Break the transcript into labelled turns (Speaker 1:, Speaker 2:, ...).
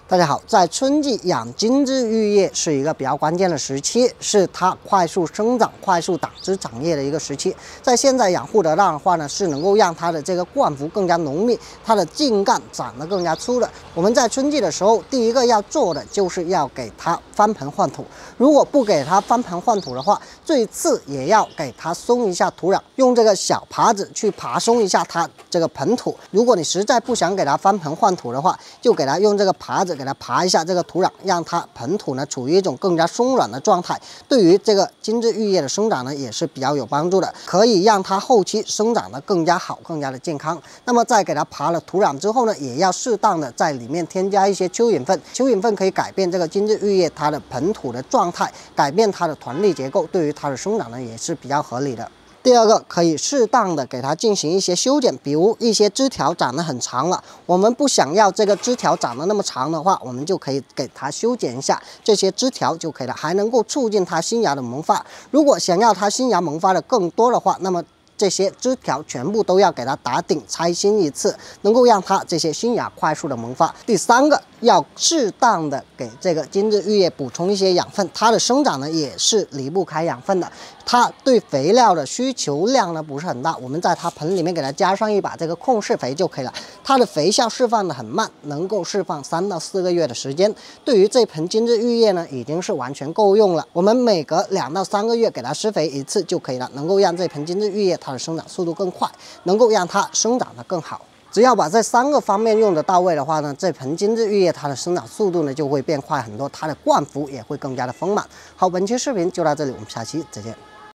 Speaker 1: 大家好，在春季养金枝玉叶是一个比较关键的时期，是它快速生长、快速长枝长叶的一个时期。在现在养护得当的话呢，是能够让它的这个冠幅更加浓密，它的茎干长得更加粗的。我们在春季的时候，第一个要做的就是要给它翻盆换土。如果不给它翻盆换土的话，最次也要给它松一下土壤，用这个小耙子去耙松一下它这个盆土。如果你实在不想给它翻盆换土的话，就给它用这个耙子给它耙一下这个土壤，让它盆土呢处于一种更加松软的状态，对于这个金枝玉叶的生长呢也是比较有帮助的，可以让它后期生长得更加好，更加的健康。那么在给它耙了土壤之后呢，也要适当的在里面添加一些蚯蚓粪。蚯蚓粪可以改变这个金枝玉叶它的盆土的状态，改变它的团粒结构，对于它的生长呢也是比较合理的。第二个，可以适当的给它进行一些修剪，比如一些枝条长得很长了，我们不想要这个枝条长得那么长的话，我们就可以给它修剪一下这些枝条就可以了，还能够促进它新芽的萌发。如果想要它新芽萌发的更多的话，那么这些枝条全部都要给它打顶拆新一次，能够让它这些新芽快速的萌发。第三个，要适当的给这个金枝玉叶补充一些养分，它的生长呢也是离不开养分的。它对肥料的需求量呢不是很大，我们在它盆里面给它加上一把这个控释肥就可以了。它的肥效释放的很慢，能够释放3到4个月的时间。对于这盆金枝玉叶呢，已经是完全够用了。我们每隔2到3个月给它施肥一次就可以了，能够让这盆金枝玉叶它的生长速度更快，能够让它生长得更好。只要把这3个方面用得到位的话呢，这盆金枝玉叶它的生长速度呢就会变快很多，它的冠幅也会更加的丰满。好，本期视频就到这里，我们下期再见。